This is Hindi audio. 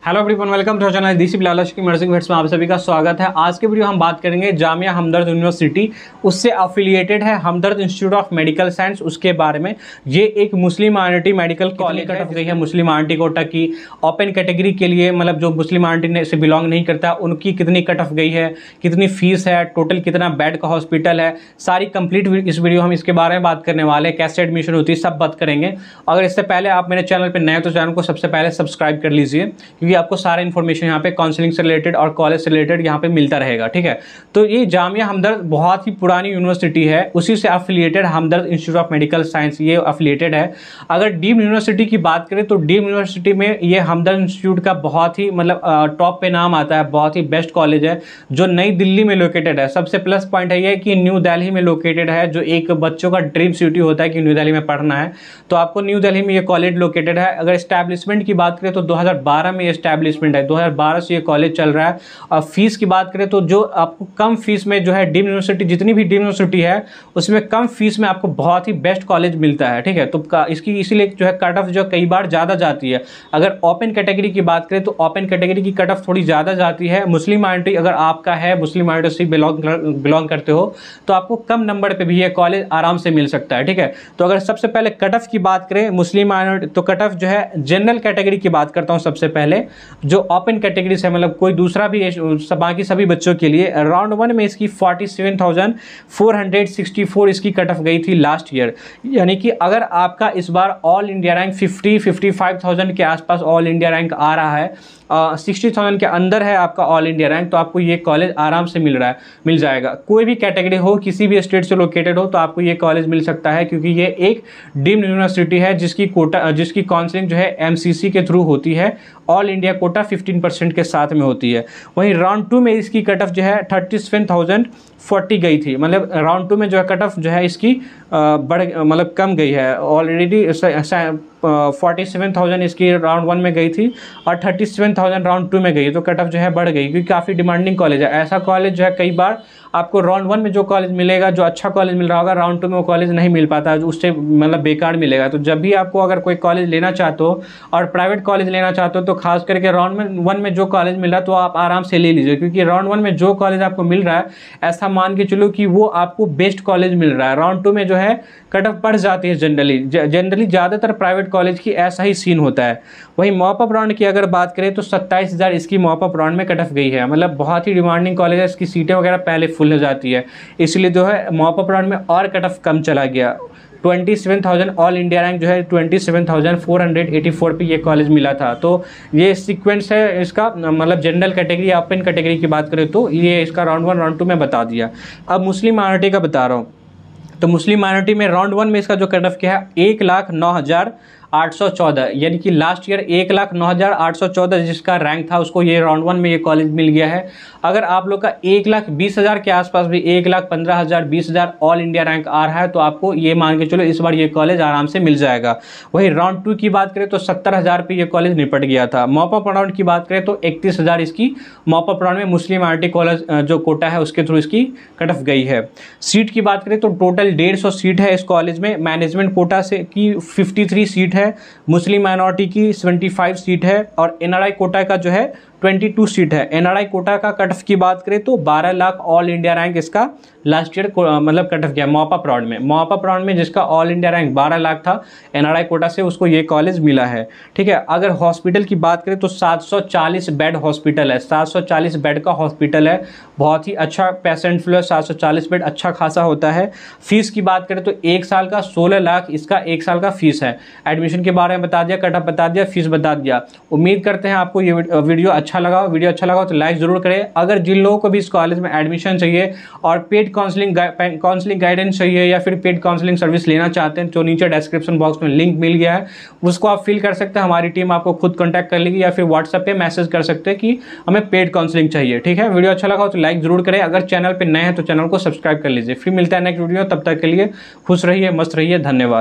Hello everyone, welcome to channel Desi Bilal की म्यूजिक वेट्स में आप सभी का स्वागत है। आज के वीडियो हम बात करेंगे जामिया हमदर्द यूनिवर्सिटी, उससे एफिलिएटेड है Hamdard institute of medical science, उसके बारे में। ये एक Muslim minority medical college cut गई है मुस्लिम माइनॉरिटी कोटा की ओपन कैटेगरी के लिए, मतलब जो मुस्लिम माइनॉरिटी से बिलोंग नहीं करता उनकी कितनी कट ऑफ गई है, कितनी फीस है, टोटल कितना बेड का हॉस्पिटल है, सारी कंप्लीट इस वीडियो हम इसके बारे में बात करने वाले हैं। कैसे एडमिशन होती है सब बात करेंगे। अगर इससे पहले आप मेरे चैनल पर नए तो चैनल को सबसे पहले सब्सक्राइब कर लीजिए, क्योंकि आपको सारा इन्फॉर्मेशन यहाँ पे काउंसलिंग से रिलेटेड और कॉलेज से रिलेटेड यहाँ पे मिलता रहेगा। ठीक है, तो ये जामिया हमदर्द बहुत ही पुरानी यूनिवर्सिटी है, उसी से affiliated Hamdard institute of medical science ये एफिलिएटेड है। अगर डीम्ड यूनिवर्सिटी की बात करें तो डीम्ड यूनिवर्सिटी में ये हमदर्द इंस्टीट्यूट का बहुत ही मतलब टॉप पे नाम आता है, बहुत ही बेस्ट कॉलेज है जो नई दिल्ली में लोकेटेड है। सबसे प्लस पॉइंट है ये कि न्यू दिल्ली में लोकेटेड है, जो एक बच्चों का ड्रीम सिटी होता है कि न्यू दिल्ली में पढ़ना है, तो आपको न्यू दिल्ली में ये कॉलेज लोकेटेड है। अगर एस्टैब्लिशमेंट की बात करें तो 2012 में एस्टैब्लिशमेंट है, 2012 से ये कॉलेज चल रहा है। और फीस की बात करें तो जो आपको कम फीस में जो है डीम्ड यूनिवर्सिटी, जितनी भी डीम्ड यूनिवर्सिटी है उसमें कम फीस में आपको बहुत ही बेस्ट कॉलेज मिलता है। ठीक है, तो इसकी इसीलिए जो है कट ऑफ जो कई बार ज़्यादा जाती है। अगर ओपन कैटेगरी की बात करें तो ओपन कैटेगरी की कट ऑफ थोड़ी ज़्यादा जाती है। मुस्लिम माइनॉरिटी अगर आपका है, मुस्लिम माइनॉरिटी से बिलोंग करते हो तो आपको कम नंबर पर भी ये कॉलेज आराम से मिल सकता है। ठीक है, तो अगर सबसे पहले कट ऑफ की बात करें मुस्लिम माइनॉरिटी तो कट ऑफ जो है जनरल कैटेगरी की बात करता हूँ सबसे पहले, जो ओपन कैटेगरी से मतलब कोई दूसरा भी बाकी सभी बच्चों के लिए राउंड 1 में इसकी 47,464 इसकी कट ऑफ गई थी लास्ट ईयर। यानी कि अगर आपका इस बार ऑल इंडिया रैंक 55,000 के आसपास ऑल इंडिया रैंक आ रहा है, 60,000 के अंदर है आपका ऑल इंडिया रैंक, तो आपको ये कॉलेज आराम से मिल जाएगा। कोई भी कैटेगरी हो, किसी भी स्टेट से लोकेटेड हो, तो आपको ये कॉलेज मिल सकता है, क्योंकि ये एक डीम्ड यूनिवर्सिटी है जिसकी काउंसलिंग जो है एमसीसी के थ्रू होती है। ऑल इंडिया कोटा 15% के साथ में होती है। वहीं राउंड 2 में इसकी कट ऑफ जो है 37,040 गई थी। मतलब राउंड 2 में जो है कट ऑफ जो है इसकी मतलब कम गई है। ऑलरेडी 47,000 इसकी राउंड 1 में गई थी और 37,000 राउंड 2 में गई, तो कट ऑफ जो है बढ़ गई, क्योंकि काफ़ी डिमांडिंग कॉलेज है। ऐसा कॉलेज जो है कई बार आपको राउंड 1 में जो कॉलेज मिलेगा, जो अच्छा कॉलेज मिल रहा होगा, राउंड 2 में वो कॉलेज नहीं मिल पाता, उससे मतलब बेकार मिलेगा। तो जब भी आपको अगर कोई कॉलेज लेना चाहते हो और प्राइवेट कॉलेज लेना चाहते हो तो खास करके राउंड 1 में जो कॉलेज मिल रहा है तो आप आराम से ले लीजिए, क्योंकि राउंड 1 में जो कॉलेज आपको मिल रहा है ऐसा मान के चलो कि वो आपको बेस्ट कॉलेज मिल रहा है। राउंड 2 में जो है कट ऑफ बढ़ जाती है जनरली ज़्यादातर प्राइवेट कॉलेज की ऐसा ही सीन होता है। वहीं मॉप अप राउंड की अगर बात करें तो 27,000 इसकी मॉप अप राउंड में कट ऑफ गई है। मतलब बहुत ही डिमांडिंग कॉलेज है, इसकी सीटें वगैरह पहले फुल हो जाती है, इसलिए जो है मॉप अप राउंड में और कट ऑफ कम चला गया। 27,000 ऑल इंडिया रैंक जो है 27,484 पे ये कॉलेज मिला था। तो ये सीक्वेंस है इसका, मतलब जनरल कैटेगरी ओपन कैटेगरी की बात करें तो ये इसका राउंड 1 राउंड 2 में बता दिया। अब मुस्लिम माइनॉरिटी का बता रहा हूँ, तो मुस्लिम माइनॉरिटी में राउंड 1 में इसका जो कट ऑफ क्या है 1,09,814, यानी कि लास्ट ईयर 1,09,814 जिसका रैंक था उसको ये राउंड 1 में ये कॉलेज मिल गया है। अगर आप लोग का 1,20,000 के आसपास भी 1,15,000 20,000 ऑल इंडिया रैंक आ रहा है तो आपको ये मान के चलो इस बार ये कॉलेज आराम से मिल जाएगा। वहीं राउंड 2 की बात करें तो 70,000 पे ये कॉलेज निपट गया था। मॉप अप राउंड की बात करें तो 31,000 इसकी मॉप अप राउंड में मुस्लिम माइनॉरिटी कॉलेज जो कोटा है उसके थ्रू इसकी कट ऑफ गई है। सीट की बात करें तो टोटल 150 सीट है इस कॉलेज में। मैनेजमेंट कोटा से की 53 सीट है, मुस्लिम माइनॉरिटी की 75 सीट है और एनआरआई कोटा का जो है 22 सीट है। एनआरआई कोटा का कट ऑफ की बात करें तो 12 लाख ऑल इंडिया रैंक इसका लास्ट ईयर मतलब कट ऑफ गया मॉप अप राउंड में। मॉप अप राउंड में जिसका ऑल इंडिया रैंक 12 लाख था एनआरआई कोटा से, उसको ये कॉलेज मिला है। ठीक है, अगर हॉस्पिटल की बात करें तो 740 बेड हॉस्पिटल है, 740 बेड का हॉस्पिटल है, बहुत ही अच्छा पेशेंट फ्लो है, 740 बेड अच्छा खासा होता है। फीस की बात करें तो 1 साल का 16 लाख इसका 1 साल का फीस है। एडमिशन के बारे में बता दिया, कट ऑफ बता दिया, फीस बता दिया। उम्मीद करते हैं आपको ये वीडियो अच्छा लगा तो लाइक जरूर करें। अगर जिन लोगों को भी इस कॉलेज में एडमिशन चाहिए और पेड काउंसलिंग गाइडेंस चाहिए या फिर पेड काउंसलिंग सर्विस लेना चाहते हैं तो नीचे डिस्क्रिप्शन बॉक्स में लिंक मिल गया है, उसको आप फिल कर सकते हैं। हमारी टीम आपको खुद कॉन्टैक्ट कर लेगी या फिर व्हाट्सएप पे मैसेज कर सकते हैं कि हमें पेड काउंसलिंग चाहिए। ठीक है, वीडियो अच्छा लगा तो लाइक जरूर करें। अगर चैनल पर नए हैं तो चैनल को सब्सक्राइब कर लीजिए। फिर मिलता है नेक्स्ट वीडियो, तब तक के लिए खुश रहिए, मस्त रहिए, धन्यवाद।